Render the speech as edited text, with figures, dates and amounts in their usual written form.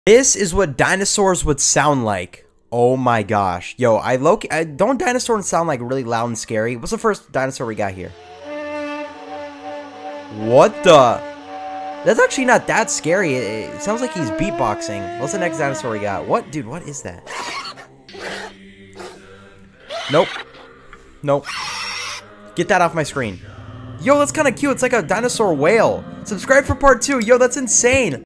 This is what dinosaurs would sound like. Oh my gosh. Yo, don't dinosaurs sound like really loud and scary? What's the first dinosaur we got here? What the? That's actually not that scary. It sounds like he's beatboxing. What's the next dinosaur we got? What? Dude, what is that? Nope. Nope. Get that off my screen. Yo, that's kind of cute. It's like a dinosaur whale. Subscribe for part 2. Yo, that's insane.